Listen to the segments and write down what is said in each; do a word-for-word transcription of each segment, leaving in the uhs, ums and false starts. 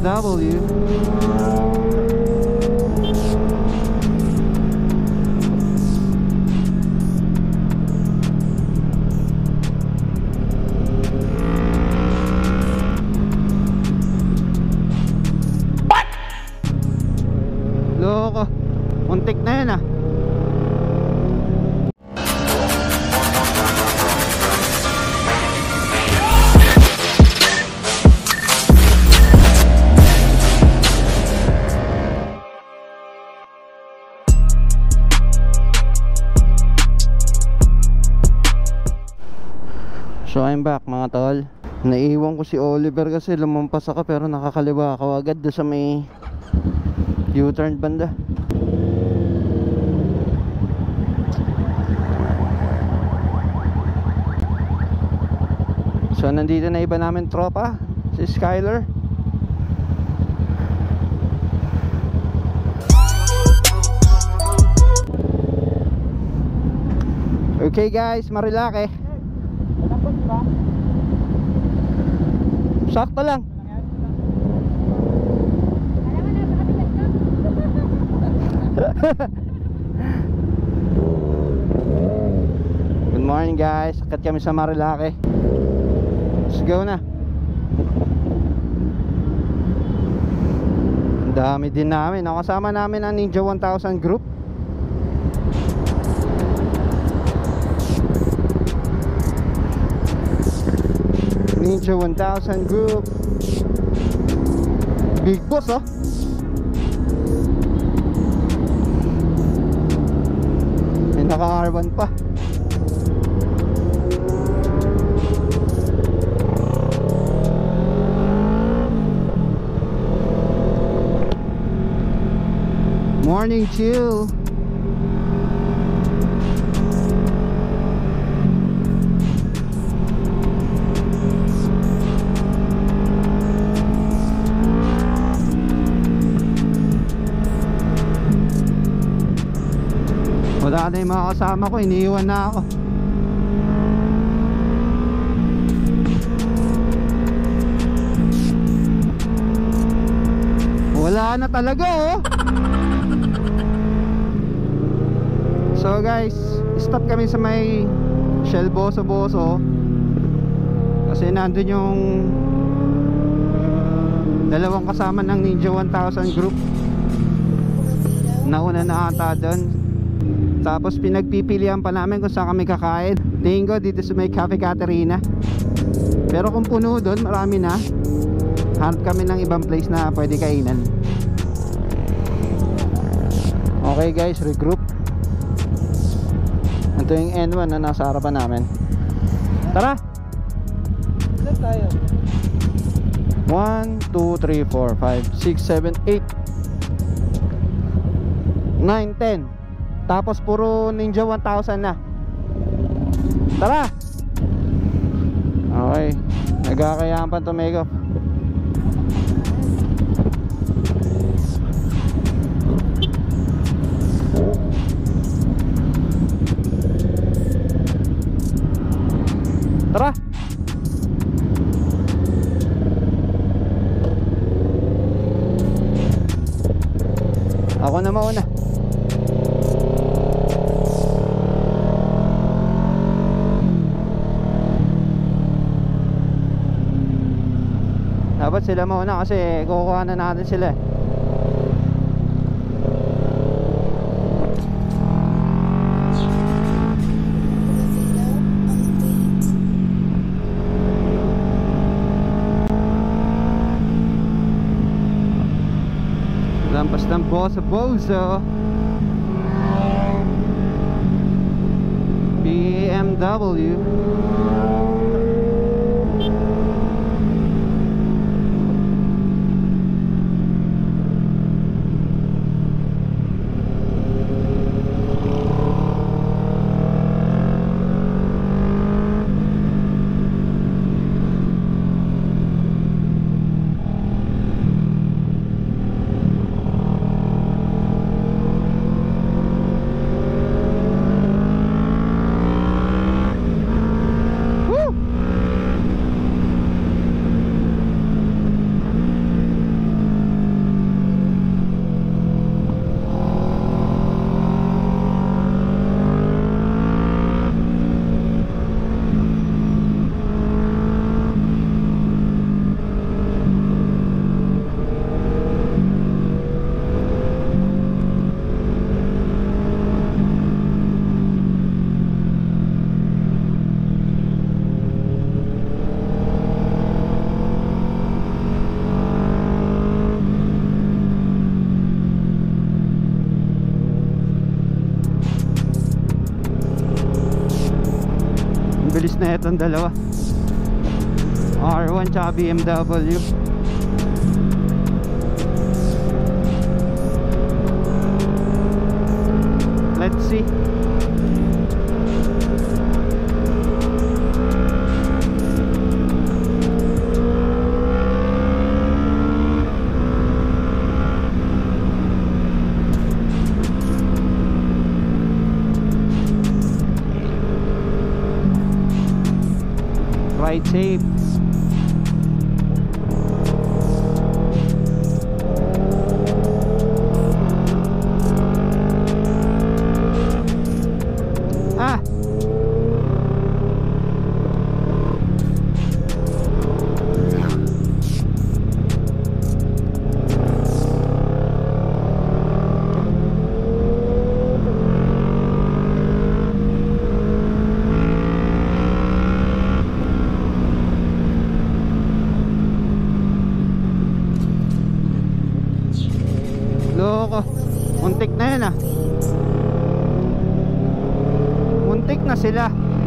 W. Loko, muntik na yun ah. So I'm back mga tol. Naiiwan ko si Oliver kasi lumampas ako pero nakakaliwa ako agad doon sa may U-turn banda. So nandito na iba namin tropa, si Skyler. Okay guys, marilake. Sakto lang. Good morning guys, akit kami sa Marilake. Let's go na. Ang dami din namin. Nakasama namin ang Ninja one thousand group. Ninja one thousand group. Big boss oh. May naka R one pa. Morning chill. Wala na yung mga kasama ko, iniiwan na ako. Wala na talaga oh. So guys, stop kami sa may Shell Boso Boso kasi nandun yung dalawang kasama ng Ninja one thousand group. Nauna na ata doon. Tapos pinagpipilian pa namin kung saan kami kakain. Tingin ko dito sa may Cafe Caterina. Pero kung puno doon, marami na. Hanap kami ng ibang place na pwede kainan. Okay guys, regroup. Ito yung N one na nasa harapan namin. Tara! Saan tayo? one, two, three, four, five, six, seven, eight, nine, ten. Tapos puro Ninja one thousand na. Tara! Okay, nagkakayaan pa to make up. Tara! Ako na mauna. Dapat sila mauna kasi kukuha na natin sila. Lampas ng Boso Boso. B M W. na itong dalawa, R one tsaka B M W. Let's see. Ride safe. Ah. Loko. Muntik na yan ah. Muntik na sila.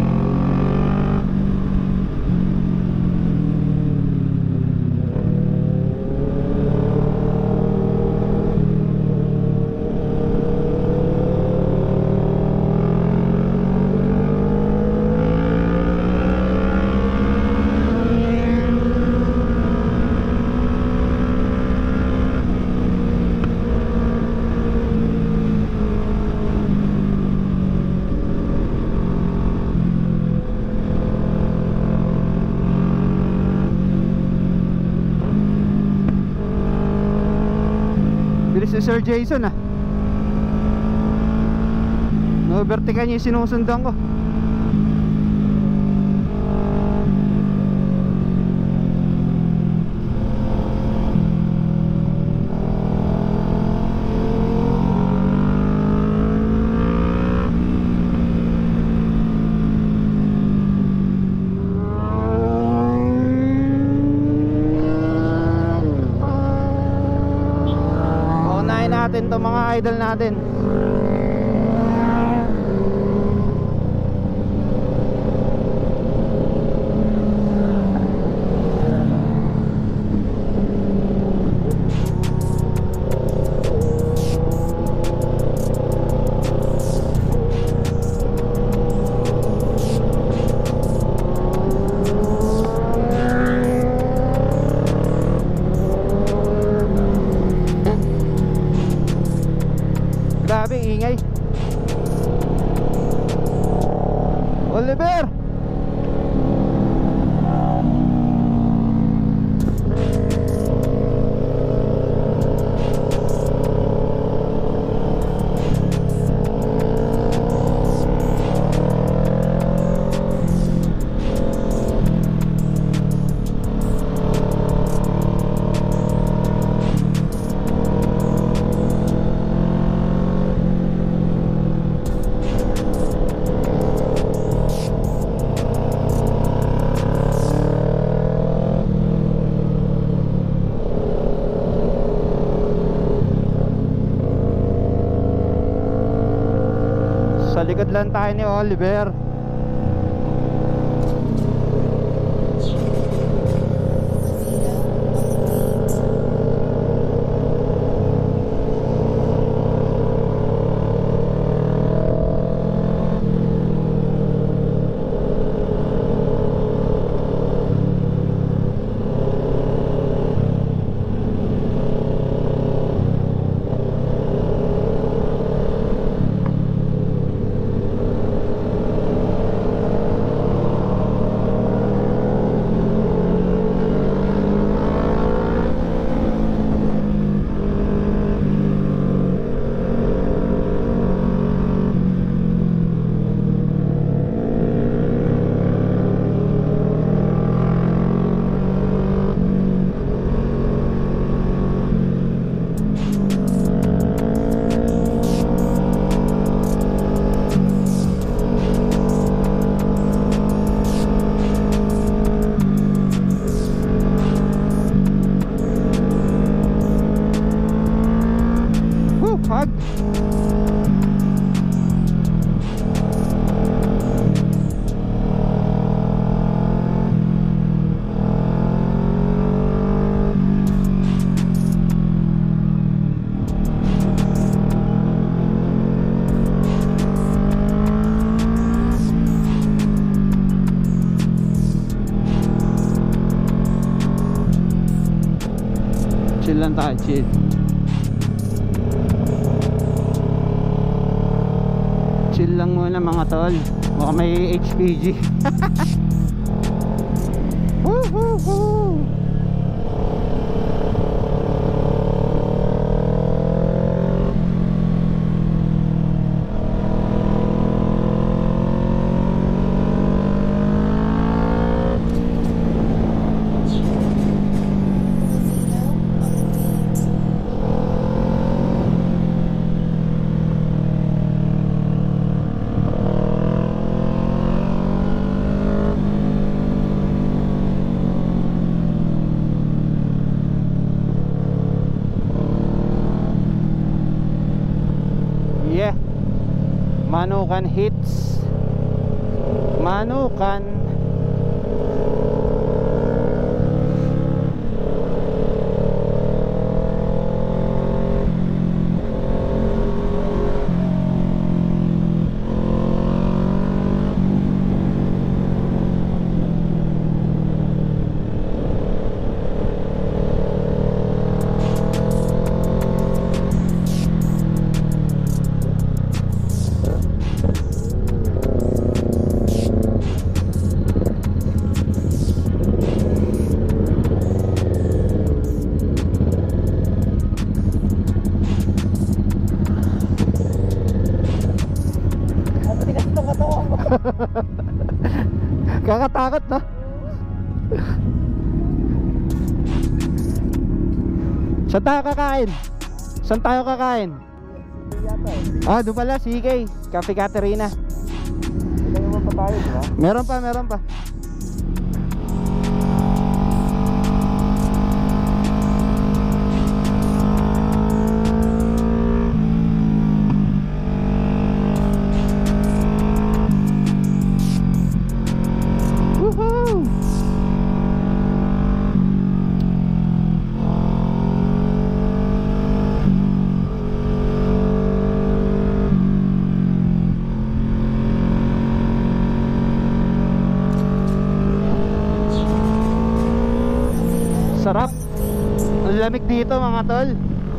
Bilis si Sir Jason ah. Na-overtake niya yung sinusundan ko. Natin to mga idol natin. Grabe ingay. Oliver. Sa likod lang tayo ni Oliver. Chill lang tayo, chill. Chill lang muna mga tol. Baka may H P G. Woo woo woo. Manukan hits. Manukan. Kakatakot na. Saan tayo kakain? Saan tayo kakain? Ah, doon pala, C K Cafe Caterina. Meron pa tayo, di ba? Meron pa, meron pa. Sarap. Ang lamig dito mga tol.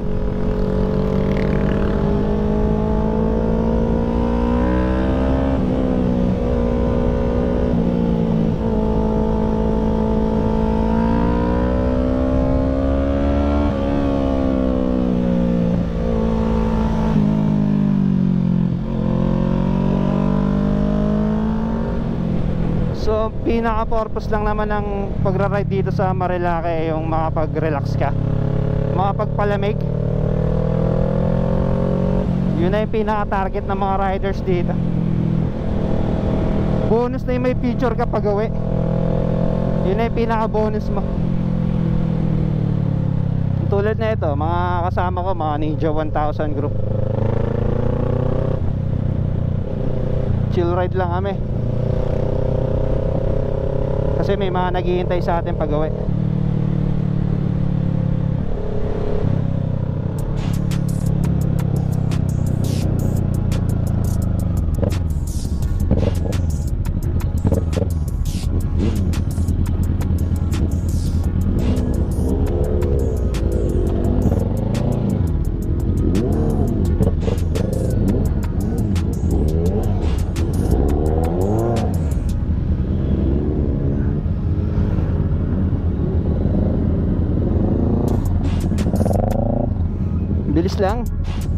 So pinaka-purpose lang naman ng pagra-ride dito sa Marilake yung makapag-relax ka, makapagpalamig. Yun na yung pinaka-target ng mga riders dito. Bonus na yung may picture ka pag-uwi. Yun na yung pinaka-bonus mo. Tulad na ito, mga kasama ko, mga Ninja one thousand group. Chill ride lang kami. Kasi may mga naghihintay sa atin pag-uwi. Bilis lang.